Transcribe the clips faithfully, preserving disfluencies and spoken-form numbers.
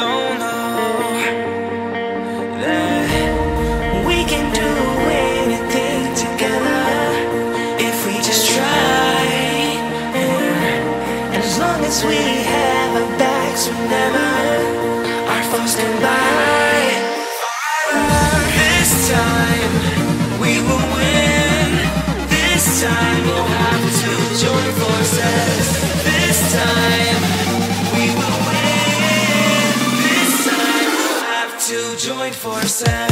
don't know that we can do anything together if we just try. And as long as we have our backs, whenever our foes come by, this time we will win. This time we'll have to join forces. This time we will win. This time we'll have to join forces.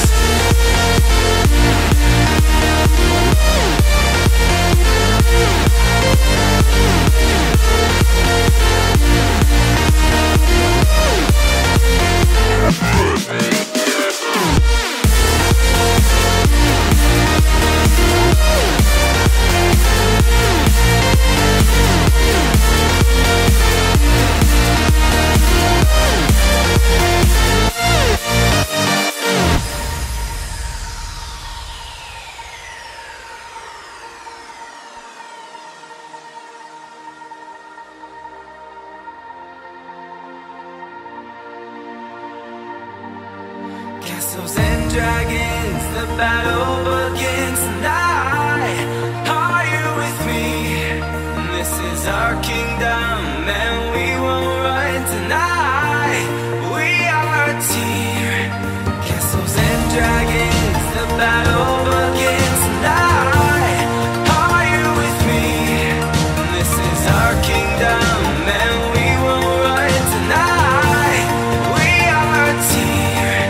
Castles and dragons, the battle begins tonight. Are you with me? This is our kingdom and we won't run tonight. We are a team. Castles and dragons, the battle begins tonight. Are you with me? This is our kingdom and we won't run tonight. We are a team.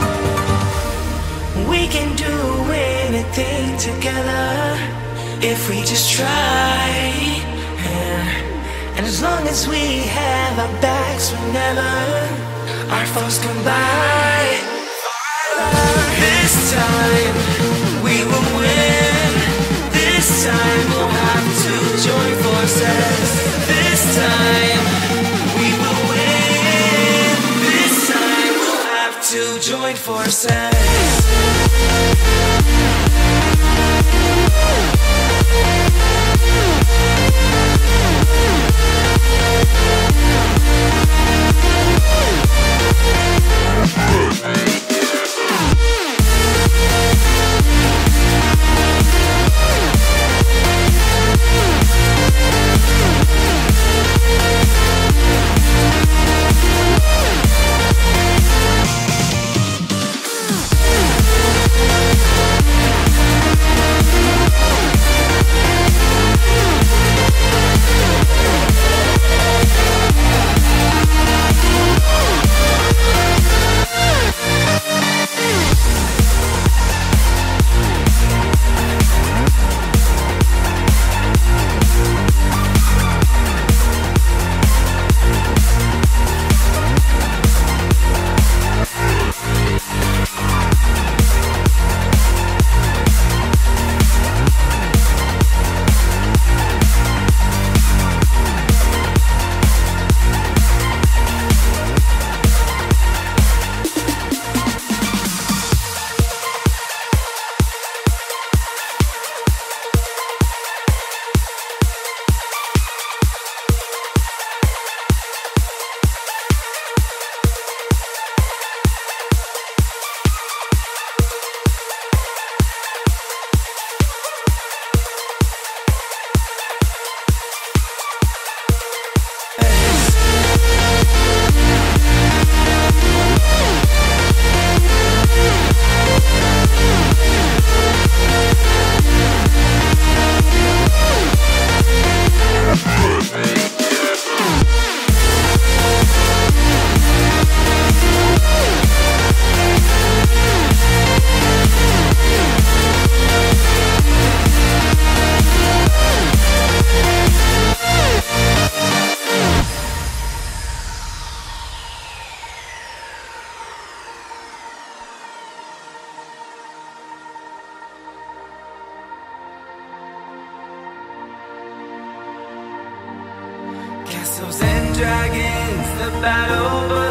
We can do anything together if we just try. And, and as long as we have our backs, whenever our foes come by, this time we will win. This time we'll have to join forces. This time we will win. This time we'll have to join forces. Castles and dragons, the battle